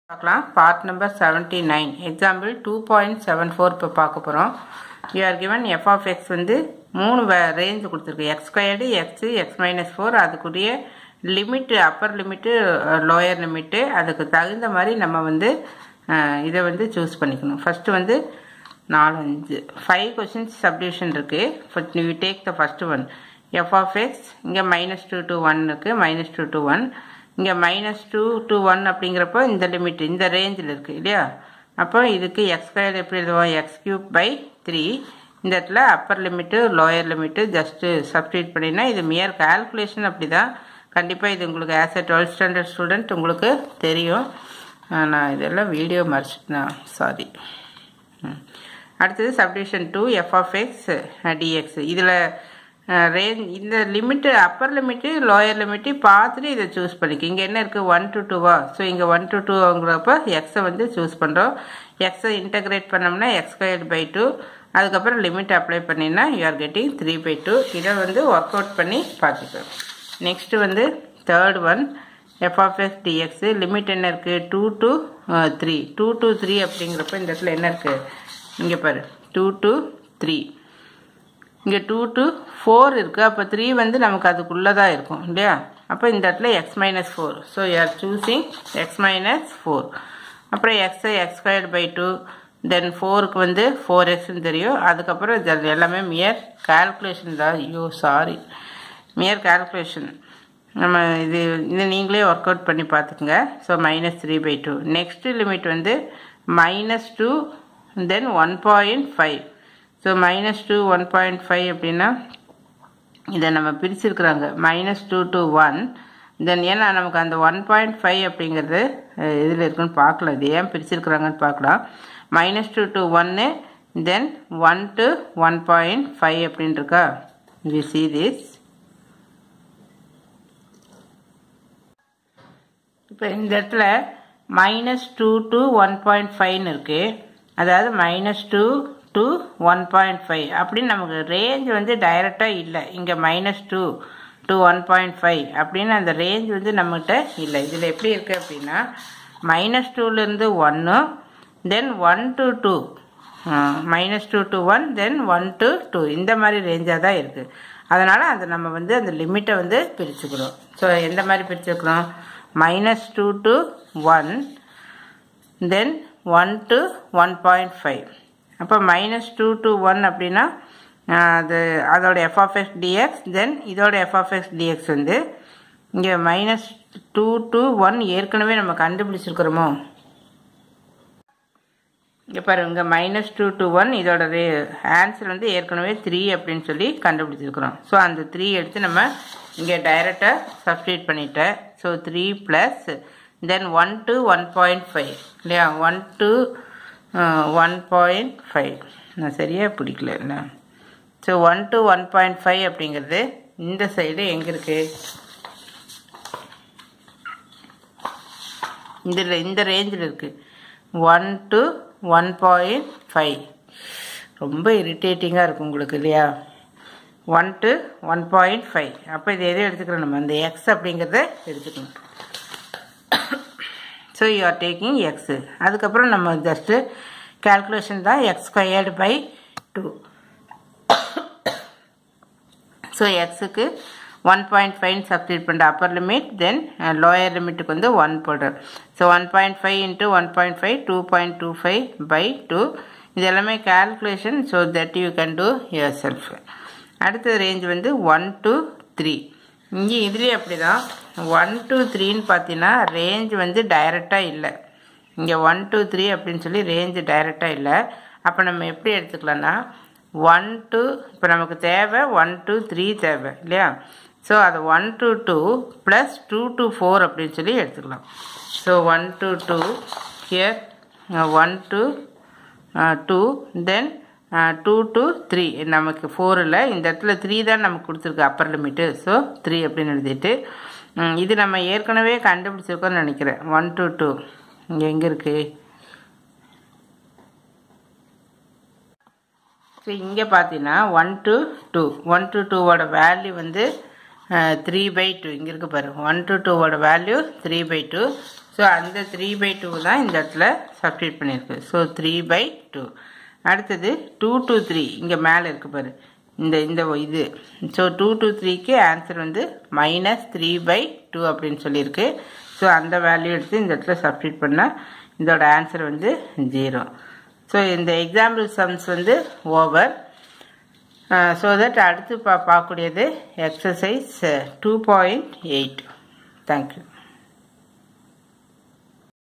Part number 79 example 2.74 இப்போ பார்க்க போறோம். You are given f of x வந்து மூணு ரேஞ்ச் கொடுத்திருக்கு x squared x x minus 4 அதுக்குரிய limit upper limit lower limit அதுக்கு தகுந்த மாதிரி நம்ம வந்து இதை வந்து சூஸ் பண்ணிக்கணும். ஃபர்ஸ்ட் வந்து 5 questions subdivision இருக்கு. First you take the first one f of x இங்க -2 to 1 இருக்கு -2 to 1 இங்க -2 to 1 அப்படிங்கறப்ப இந்த லிமிட் இந்த ரேஞ்சில இருக்கு இல்லையா அப்ப இதுக்கு x ஸ்கொயர் எப்படி எழுதுவோம் x³/3 இந்த இடத்துல upper limit lower limit just substitute பண்ணினா இது மியர் கால்குலேஷன் அப்படிதான் கண்டிப்பா இது உங்களுக்கு as a 12th standard student உங்களுக்கு தெரியும் நான் இதெல்லாம் வீடியோ மறைச்சிட்டேன் சாரி அடுத்து subdivision 2 f of x dx இதுல range இந்த limit upper limit lower limit பார்த்துட்டு இதை சூஸ் பண்ணிக்க இங்க என்ன இருக்கு 1 to 2 சோ இங்க 1 to 2 ங்கறப்ப x வந்து சூஸ் பண்றோம் x இன்டகிரேட் பண்ணோம்னா x²/2 அதுக்கு அப்புறம் லிமிட் அப்ளை பண்ணினா you are getting 3/2 இத வந்து வொர்க் அவுட் பண்ணி பாத்துக்கலாம் நெக்ஸ்ட் வந்து third one f of x dx limit என்ன இருக்கு 2 to 3 2 to 3 அப்படிங்கறப்ப இந்த இடத்துல என்ன இருக்கு இங்க பாரு 2 to 3 இங்க 2 to 4 இருக்கு அப்ப 3 வந்து நமக்கு அதுக்குள்ள தான் இருக்கும் இல்லையா அப்ப இந்த இடத்துல x - 4 so you are choosing x - 4 அப்புறம் x x²/2 then 4 க்கு வந்து 4x ன்னு தெரியும் அதுக்கு அப்புறம் எல்லாமே மியர் கால்குலேஷன் தான் ஐயோ சாரி மியர் கால்குலேஷன் நம்ம இது நீங்களே வொர்க் அவுட் பண்ணி பாத்துக்கங்க so -3/2 நெக்ஸ்ட் லிமிட் வந்து -2 then 1.5 so -2 1.5 அப்படினா இத நம்ம பிரிச்சிருக்காங்க -2 to 1 then ஏனா நமக்கு அந்த 1.5 அப்படிங்கிறது இதுல இருக்குன்னு பார்க்கலாம் இது ஏன் பிரிச்சிருக்காங்கன்னு பார்க்கலாம் -2 to 1 then 1 to 1.5 அப்படினு இருக்கா we see this இப்போ இந்த இடத்துல -2 to 1.5 ன்னு இருக்கு அதாவது -2 to 1.5 அப்படி நமக்கு ரேஞ்ச் வந்து டைரக்டா இல்ல இங்க -2 to 1.5 அப்படினா அந்த ரேஞ்ச் வந்து நம்மகிட்ட இல்ல இதுல எப்படி இருக்கு அப்படினா -2 ல இருந்து 1 then 1 to 2 -2 to 1 then 1 to 2 இந்த மாதிரி ரேஞ்சா தான் இருக்கு அதனால அது நம்ம வந்து அந்த லிமிட்டை வந்து பிரிச்சுக்கிறோம் சோ எந்த மாதிரி பிரிச்சுக்கிறோம் -2 to 1 then 1 to 1.5 அப்ப -2 to 1 அப்படினா அதோட f of x dx then இதோட f of x dx வந்து இங்க -2 to 1 ஏற்கனவே நம்ம கண்டுபிடிச்சிருக்கோமோ இங்க பாருங்க -2 to 1 இதோட ஆன்சர் வந்து ஏற்கனவே 3 அப்படினு சொல்லி கண்டுபிடிச்சிருக்கோம் சோ அந்த 3 எடுத்து நம்ம இங்க டைரக்ட்டா சப்ஸ்டிட்யூட் பண்ணிட்டேன் சோ 3 plus then 1 to 1.5 இல்லையா 1 to 1.5 நான் சரியா பிடிக்கல என்ன சோ 1 to 1.5 அப்படிங்கிறது இந்த சைடு எங்க இருக்கு இந்த ரேஞ்சில இருக்கு 1 to 1.5 ரொம்ப இரிட்டேட்டிங்கா இருக்கு உங்களுக்கு இல்லையா 1 to 1.5 அப்ப இத எதை எடுத்துக்கறோம் நம்ம அந்த x அப்படிங்கறதை எடுத்துக்கணும் so you are taking x அதுக்கு அப்புறம் நம்ம just calculation தான் x²/2 so x க்கு 1.5 சப்ஸ்டிட்யூட் பண்ற அப்பர் லிமிட் then lower லிமிட்க்கு வந்து 1 போடுறோம் so 1.5 into 1.5 2.25/2 இது எல்லாமே calculation so that you can do yourself அடுத்த ரேஞ்ச் வந்து 1 to 3 இங்க இதுலயே அப்படிதான் 1 to 3 ன்னு பாத்தீனா ரேஞ்ச் வந்து டைரக்ட்டா இல்ல இங்க 1 to 3 அப்படினு சொல்லி ரேஞ்ச் டைரக்ட்டா இல்ல அப்ப நம்ம எப்படி எடுத்துக்கலாம்னா 1 to இப்ப நமக்கு தேவை 1 to 3 தேவை இல்லையா சோ அது 1 to 2 plus 2 to 4 அப்படினு சொல்லி எடுத்துக்கலாம் so 1 to 2 here 1 to 2 then 2 to 3 நமக்கு 4 இல்ல இந்த இடத்துல 3 தான் நமக்கு கொடுத்திருக்கு அப்பர் லிமிட் சோ 3 அப்படினு எழுதிட்டு இது நம்ம ஏற்கனவே கண்டுபிடிச்சிருக்கோம்னு நினைக்கிறேன் 1 to 2 இங்க எங்க இருக்கு சோ இங்க பாத்தீனா 1 to 2 ஓட வேல்யூ வந்து 3/2 இங்க இருக்கு பாரு 1 to 2 ஓட வேல்யூ 3/2 ஸோ அந்த 3/2 தான் இந்த இடத்துல சப்ஸ்டியூட் பண்ணியிருக்கு. ஸோ 3/2. அடுத்தது 2 to 3 இங்கே மேலே இருக்கு பாரு இந்த இது. ஸோ 2 to 3க்கு ஆன்சர் வந்து -3/2 அப்படின்னு சொல்லியிருக்கு. ஸோ அந்த வேல்யூ எடுத்து இந்த இடத்துல சப்ஸ்டியூட் பண்ணால் இதோட ஆன்சர் வந்து 0. ஸோ இந்த எக்ஸாம்பிள் சம்ஸ் வந்து ஓவர். ஸோ தட் அடுத்து பார்க்கக்கூடியது எக்ஸசைஸ் 2.8. தேங்க்யூ.